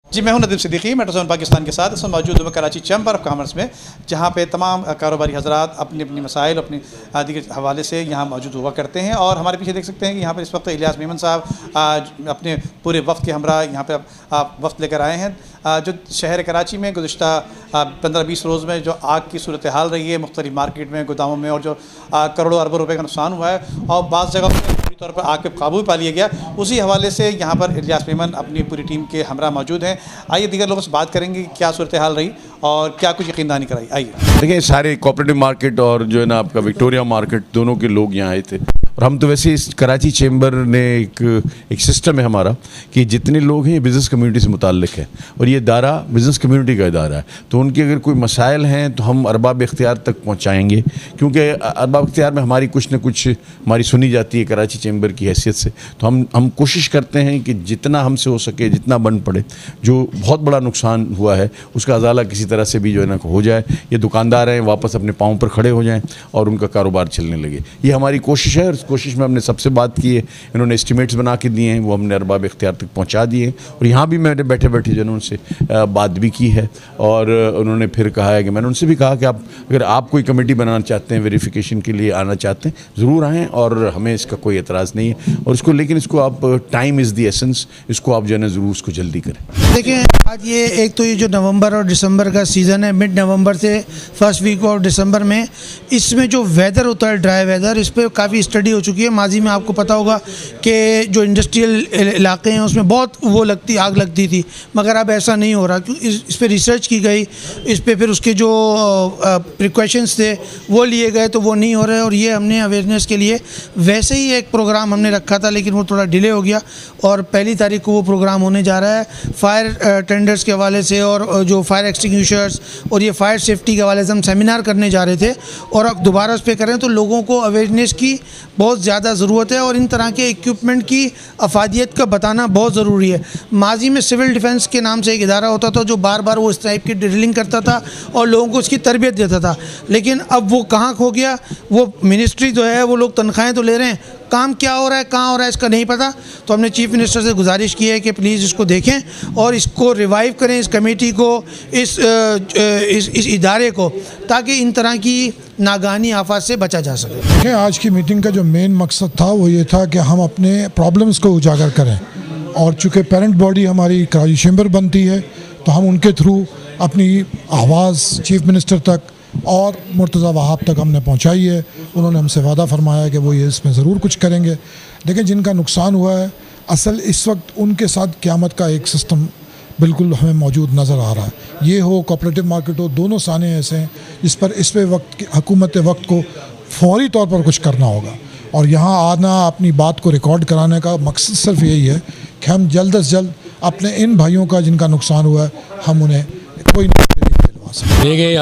जी, मैं हूं नदीम सिद्दीकी, मेट्रो 7 पाकिस्तान के साथ। इस वक्त मौजूद हूँ कराची चैम्बर ऑफ कॉमर्स में, जहां पे तमाम कारोबारी हजरात अपनी अपनी मसाइल अपनी आदि के हवाले से यहाँ मौजूद हुआ करते हैं। और हमारे पीछे देख सकते हैं कि यहाँ पर इस वक्त इलियास मेमन साहब अपने पूरे वक्त के हमरा यहाँ पर वक्त लेकर आए हैं। जो शहर कराची में गुज़िश्ता 15-20 रोज़ में जो आग की सूरत हाल रही है मुख्तलिफ मार्केट में, गोदामों में, और जो करोड़ों अरबों रुपए का नुकसान हुआ है और बाज़ जगह पूरी तौर पर आग पे काबू पा लिया गया, उसी हवाले से यहाँ पर इलियास मेमन अपनी पूरी टीम के हमरा मौजूद हैं। आइए दीगर लोगों से बात करेंगे कि क्या सूरत हाल रही और क्या कुछ यकीन दहानी कराई। आइए। देखिए, सारे कोऑपरेटिव मार्केट और जो है ना आपका विक्टोरिया मार्केट, दोनों के लोग यहाँ आए थे। और हम तो वैसे इस कराची चैम्बर ने एक सिस्टम है हमारा कि जितने लोग हैं ये बिज़नेस कम्युनिटी से मुताल्लिक है और ये इदारा बिज़नेस कम्युनिटी का इदारा है। तो उनके अगर कोई मसाइल हैं तो हम अरबाब इख्तियार तक पहुँचाएँगे, क्योंकि अरबाब इख्तियार में हमारी कुछ न कुछ हमारी सुनी जाती है कराची चैम्बर की हैसियत से। तो हम कोशिश करते हैं कि जितना हमसे हो सके, जितना बन पड़े, जो बहुत बड़ा नुकसान हुआ है उसका अजाला किसी तरह से भी जो है ना हो जाए, ये दुकानदार हैं वापस अपने पाँव पर खड़े हो जाएँ और उनका कारोबार चलने लगे। ये हमारी कोशिश है। कोशिश में हमने सबसे बात की है, इन्होंने एस्टिमेट्स बना के दिए हैं, वो हमने अरबाब इख्तियार तक पहुंचा दिए हैं। और यहाँ भी मैंने बैठे बैठे जो उनसे बात भी की है और उन्होंने फिर कहा है कि मैंने उनसे भी कहा कि आप अगर आप कोई कमेटी बनाना चाहते हैं, वेरिफिकेशन के लिए आना चाहते हैं, ज़रूर आएँ और हमें इसका कोई एतराज़ नहीं है। और इसको लेकिन इसको आप टाइम इज़ दी एसेंस, इसको आप जो है ना ज़रूर उसको जल्दी करें। देखिए, आज ये एक तो ये जो नवंबर और दिसंबर का सीज़न है, मिड नवंबर से फर्स्ट वीक ऑफ दिसंबर में, इसमें जो वेदर होता है, ड्राई वेदर, इस पर काफ़ी स्टडी हो चुकी है। माजी में आपको पता होगा कि जो इंडस्ट्रियल इलाके हैं उसमें बहुत आग लगती थी, मगर अब ऐसा नहीं हो रहा क्योंकि इस पर रिसर्च की गई, इस पर फिर उसके जो प्रिकॉशंस थे वो लिए गए, तो वो नहीं हो रहे। और ये हमने अवेयरनेस के लिए वैसे ही एक प्रोग्राम हमने रखा था, लेकिन वो थोड़ा डिले हो गया और 1 तारीख को वो प्रोग्राम होने जा रहा है। फायर टेंडर्स के हवाले से और जो फायर एक्सटिंग्विशर्स और ये फायर सेफ्टी के हवाले से हम सेमिनार करने जा रहे थे, और अब दोबारा उस पर करें तो लोगों को अवेयरनेस की बहुत ज़्यादा ज़रूरत है और इन तरह के इक्विपमेंट की अफादियत का बताना बहुत ज़रूरी है। माजी में सिविल डिफेंस के नाम से एक इदारा होता था जो बार बार वो इस टाइप की ड्रिलिंग करता था और लोगों को उसकी तरबियत देता था, लेकिन अब वो कहाँ खो गया। वो मिनिस्ट्री जो है वो लोग तनख्वाहें तो ले रहे हैं, काम क्या हो रहा है, कहाँ हो रहा है, इसका नहीं पता। तो हमने चीफ मिनिस्टर से गुजारिश की है कि प्लीज़ इसको देखें और इसको रिवाइव करें, इस कमेटी को, इस इदारे को, ताकि इन तरह की नागानी आफत से बचा जा सके। देखिए, आज की मीटिंग का जो मेन मकसद था वो ये था कि हम अपने प्रॉब्लम्स को उजागर करें, और चूँकि पेरेंट बॉडी हमारी कराची चैम्बर बनती है तो हम उनके थ्रू अपनी आवाज़ चीफ मिनिस्टर तक और मुर्तज़ा वहाब तक हमने पहुंचाई है। उन्होंने हमसे वादा फरमाया कि वो ये इसमें ज़रूर कुछ करेंगे। लेकिन जिनका नुकसान हुआ है, असल इस वक्त उनके साथ क़यामत का एक सिस्टम बिल्कुल हमें मौजूद नज़र आ रहा है। ये हो कोऑपरेटिव मार्केट हो, दोनों साने ऐसे हैं जिस पर इस पे हुकूमत वक्त को फौरी तौर पर कुछ करना होगा। और यहाँ आना, अपनी बात को रिकॉर्ड कराने का मकसद सिर्फ यही है कि हम जल्द से जल्द अपने इन भाइयों का जिनका नुकसान हुआ है, हम उन्हें कोई देखिए,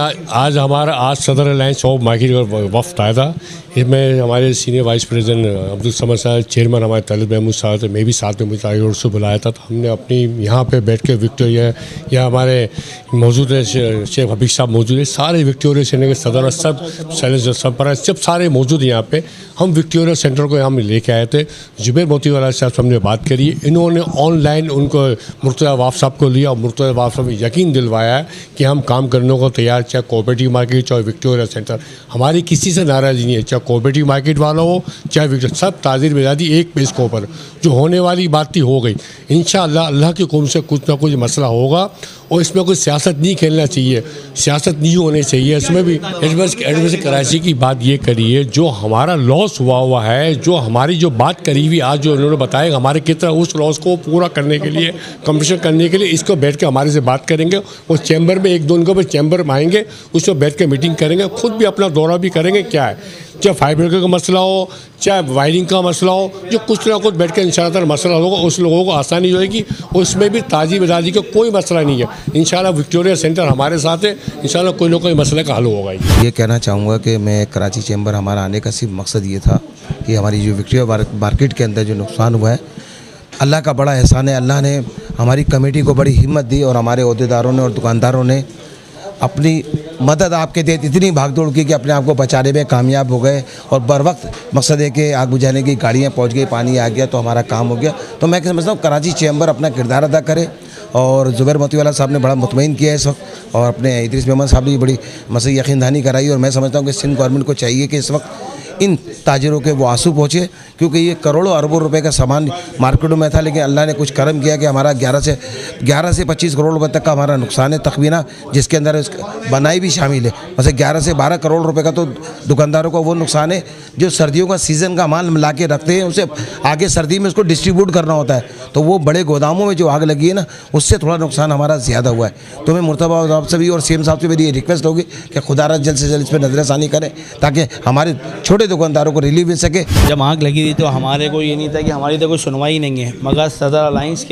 आज सदर अलायंस ऑफ मार्केट का वफ्द आया था। इसमें हमारे senior vice president Abdul Samad साहब, चेयरमैन हमारे तलब महमूद साहब थे, मैं भी साथ में मुझे और से बुलाया था। तो हमने अपनी यहाँ पे बैठ के विक्टोरिया, या हमारे मौजूद है शेख हबीब साहब मौजूद है, सारे विक्टोरिया सेंटर के सदर सब सैलेंसर सब सारे मौजूद हैं यहाँ पे। हम विक्टोरिया सेंटर को यहाँ लेके आए थे। जुबैर मोती वाला साहब से हमने बात करी, इन्होंने ऑनलाइन उनको मुर्तज़ा वाफ साहब को लिया और मुर्तज़ा वाफ साहब ने यकीन दिलवाया है कि हम काम करने को तैयार, चाहे कोऑपरेटिव मार्केट चाहे विक्टोरिया सेंटर। हमारी किसी से नाराज़गी नहीं है, चाहे कोऑपरेटिव मार्केट वाला हो चाहे विक्टोरिया, सब ताज़ीर मिजाजी एक पेज के ऊपर। जो होने वाली बात थी हो गई। इंशाअल्लाह अल्लाह के हुक्म से कुछ ना कुछ मसला होगा और इसमें कोई सियासत नहीं खेलना चाहिए, सियासत नहीं होनी चाहिए इसमें भी। एडवर्स कराची की बात ये करी है, जो हमारा लॉस हुआ है, जो हमारी जो बात करी हुई आज जो उन्होंने बताया हमारे कितना उस लॉस को पूरा करने के लिए, कंपटीशन करने के लिए, इसको बैठ के हमारे से बात करेंगे। वो चैम्बर में 1-2 दिन चैम्बर में आएंगे, उसमें बैठ के मीटिंग करेंगे, खुद भी अपना दौरा भी करेंगे। क्या है, चाहे फाइबर का मसला हो, चाहे वायरिंग का मसला हो, जो कुछ ना कुछ बैठ के इंशाअल्लाह मसला होगा, उस लोगों को आसानी होगी। उसमें भी ताजी मिजाजी का कोई मसला नहीं है। इंशाअल्लाह विक्टोरिया सेंटर हमारे साथ है, इंशाअल्लाह कोई ना कोई मसले का हल होगा। ये कहना चाहूँगा कि मैं कराची चैम्बर हमारा आने का सिर्फ मकसद ये था कि हमारी जो विक्टोरिया मार्केट के अंदर जो नुकसान हुआ है, अल्लाह का बड़ा एहसान है। अल्लाह ने हमारी कमेटी को बड़ी हिम्मत दी और हमारे अहदेदारों ने और दुकानदारों ने अपनी मदद आपके तहत इतनी भागदौड़ की कि अपने आप को बचाने में कामयाब हो गए और बर वक्त मकसद है कि आग बुझाने की गाड़ियाँ पहुँच गई, पानी आ गया तो हमारा काम हो गया। तो मैं समझता हूँ कराची चैम्बर अपना किरदार अदा करे और ज़ुबैर मोतीवाला साहब ने बड़ा मुतमईन किया है इस वक्त, और अपने इदरीस मेमन साहब ने भी बड़ी मसई यकीन दहानी कराई। और मैं समझता हूँ कि सिंध गवर्नमेंट को चाहिए कि इस वक्त इन ताजिरों के वो आंसू पहुँचे, क्योंकि ये करोड़ों अरबों रुपए का सामान मार्केटों में था, लेकिन अल्लाह ने कुछ करम किया कि हमारा 11 से 25 करोड़ रुपए तक का हमारा नुकसान है तखमीना, जिसके अंदर बनाई भी शामिल है। वैसे 11 से 12 करोड़ रुपए का तो दुकानदारों को वो नुकसान है जो सर्दियों का सीज़न का माल ला के रखते हैं, उसे आगे सर्दी में उसको डिस्ट्रीब्यूट करना होता है, तो वो बड़े गोदामों में जो आग लगी है ना, उससे थोड़ा नुकसान हमारा ज़्यादा हुआ है। तो मैं मुर्तबा साहब से भी और सीएम साहब से मेरी ये रिक्वेस्ट होगी कि खुदा जल्द से जल्द इस पर नजरसानी करें, ताकि हमारे छोटे दुकानदारों को रिलीफ मिल सके। जब आग लगी थी तो हमारे को ये नहीं था कि हमारी तो कोई सुनवाई नहीं है, मगर सदर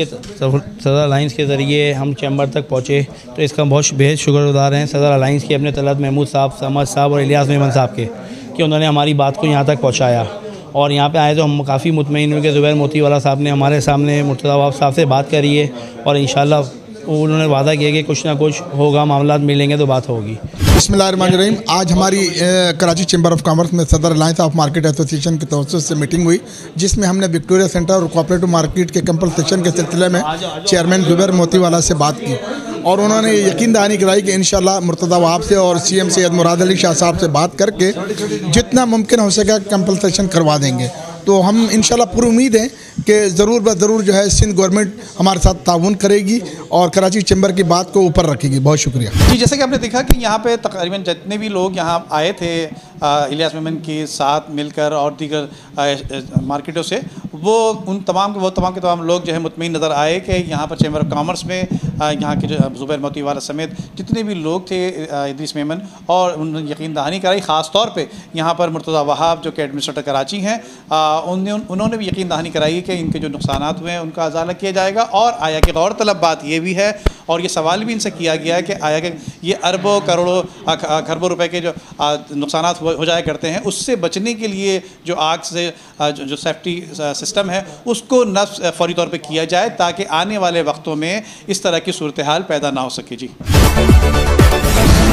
अलाइंस के ज़रिए हम चैम्बर तक पहुँचे, तो इसका बहुत बेहद शुक्रगुजार हैं सदर अलाइंस के, अपने तलत महमूद साहब, समद साहब और इलियास मेमन साहब के, कि उन्होंने हमारी बात को यहाँ तक पहुँचाया। और यहाँ पे आए तो हम काफ़ी मुतमईन हुए कि ज़ुबैर मोतीवाला साहब ने हमारे सामने मुर्तज़ा साहब से बात करी है, और इंशाल्लाह उन्होंने वादा किया कि कुछ ना कुछ होगा, मामलात मिलेंगे तो बात होगी। बिस्मिल्लाहिर्रहमानिर्रहीम। आज हमारी कराची चैम्बर ऑफ कॉमर्स में सदर अलायंस ऑफ मार्केट एसोसिएशन की तवज्जो से मीटिंग हुई, जिसमें हमने विक्टोरिया सेंटर और कोऑपरेटिव मार्केट के कंपल्सेशन के सिलसिले में चेयरमैन ज़ुबैर मोतीवाला से बात की, और उन्होंने यकीन दहानी कराई कि इंशाल्लाह मुर्तज़ा वहाब से और सीएम सैयद मुराद अली शाह साहब से बात करके जितना मुमकिन हो सके कंपल्सेशन करवा देंगे। तो हम इंशाल्लाह पूरी उम्मीद है कि ज़रूर ब ज़रूर जो है सिंध गवर्नमेंट हमारे साथ ताउन करेगी और कराची चैम्बर की बात को ऊपर रखेगी। बहुत शुक्रिया जी। जैसे कि आपने देखा कि यहाँ पे तकरीबन जितने भी लोग यहाँ आए थे इलियास मेमन के साथ मिलकर और दीगर मार्केटों से, वो तमाम के तमाम लोग जो है मुतमईन नज़र आए कि यहाँ पर चैम्बर ऑफ कॉमर्स में यहाँ के जो ज़ुबैर मोतीवाला समेत जितने भी लोग थे इदरीस मेमन, और उन्होंने यकीन दहानी कराई। ख़ास तौर पे यहाँ पर मुर्तज़ा वहाब जो कि एडमिनिस्ट्रेटर कराची हैं, उन्होंने भी यकीन दहानी कराई कि इनके जो नुकसानात हुए हैं उनका अजाला किया जाएगा। और आया कि गौरतलब बात ये भी है, और ये सवाल भी इनसे किया गया है कि आया कि ये अरबों करोड़ों खरबों रुपए के जो नुकसानात हो जाया करते हैं, उससे बचने के लिए जो आग से जो सेफ्टी सिस्टम है उसको नफ्स फौरी तौर पे किया जाए, ताकि आने वाले वक्तों में इस तरह की सूरत हाल पैदा ना हो सके। जी।